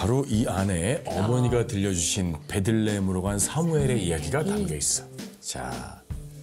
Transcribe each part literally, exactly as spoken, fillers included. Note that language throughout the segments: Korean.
바로 이 안에 어머니가 들려주신 베들레헴으로 간 사무엘의 이야기가 담겨 있어. 자,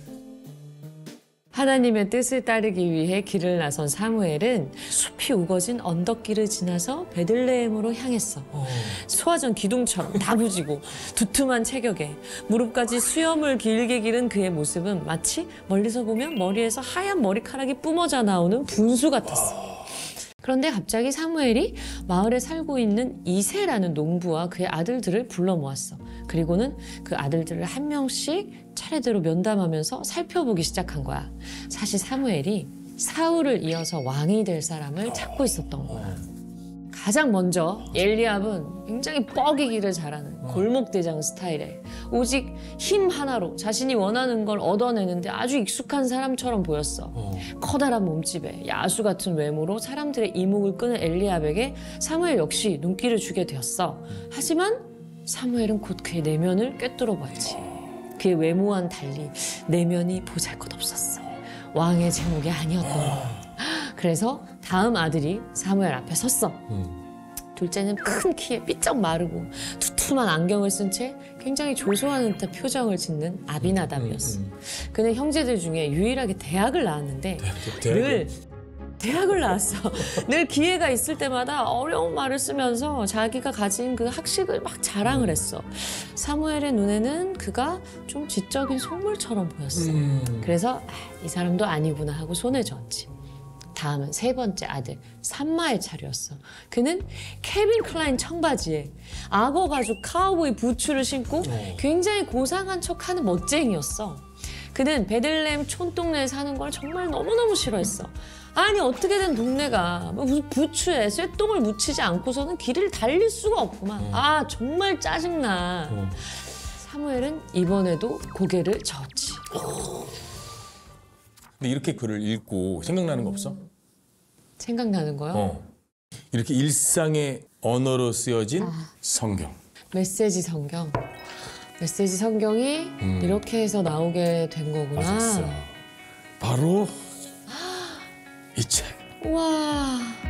하나님의 뜻을 따르기 위해 길을 나선 사무엘은 숲이 우거진 언덕길을 지나서 베들레헴으로 향했어. 어. 소화전 기둥처럼 다부지고 두툼한 체격에 무릎까지 수염을 길게 기른 그의 모습은 마치 멀리서 보면 머리에서 하얀 머리카락이 뿜어져 나오는 분수 같았어. 그런데 갑자기 사무엘이 마을에 살고 있는 이새라는 농부와 그의 아들들을 불러 모았어. 그리고는 그 아들들을 한 명씩 차례대로 면담하면서 살펴보기 시작한 거야. 사실 사무엘이 사울을 이어서 왕이 될 사람을 찾고 있었던 거야. 가장 먼저 엘리압은 굉장히 뻐기기를 잘하는 골목대장 스타일에 오직 힘 하나로 자신이 원하는 걸 얻어내는데 아주 익숙한 사람처럼 보였어. 어. 커다란 몸집에 야수 같은 외모로 사람들의 이목을 끄는 엘리압에게 사무엘 역시 눈길을 주게 되었어. 하지만 사무엘은 곧 그의 내면을 꿰뚫어 보았지. 그의 외모와는 달리 내면이 보잘것없었어. 왕의 제목이 아니었던 거야. 그래서 다음 아들이 사무엘 앞에 섰어. 음. 둘째는 큰 키에 삐쩍 마르고 두툼한 안경을 쓴 채 굉장히 조소하는 듯한 표정을 짓는 아비나답이었어. 음, 음, 음. 그는 형제들 중에 유일하게 대학을 나왔는데 대학, 늘 대학을 나왔어. 늘 기회가 있을 때마다 어려운 말을 쓰면서 자기가 가진 그 학식을 막 자랑을 했어. 사무엘의 눈에는 그가 좀 지적인 속물처럼 보였어. 음. 그래서 아, 이 사람도 아니구나 하고 손을 저었지. 다음은 세 번째 아들 삼마의 차례였어. 그는 케빈 클라인 청바지에 악어 가죽 카우보이 부츠를 신고 굉장히 고상한 척하는 멋쟁이였어. 그는 베들레헴 촌동네에 사는 걸 정말 너무너무 싫어했어. 아니 어떻게 된 동네가 무슨 부츠에 쇠똥을 묻히지 않고서는 길을 달릴 수가 없구만. 아 정말 짜증나. 사무엘은 이번에도 고개를 저었지. 근데 이렇게 글을 읽고 생각나는 거 없어? 생각나는 거요? 어. 이렇게 일상의 언어로 쓰여진 아. 성경. 메시지 성경. 메시지 성경이 음. 이렇게 해서 나오게 된 거구나. 맞았어. 바로 이 책. 우와.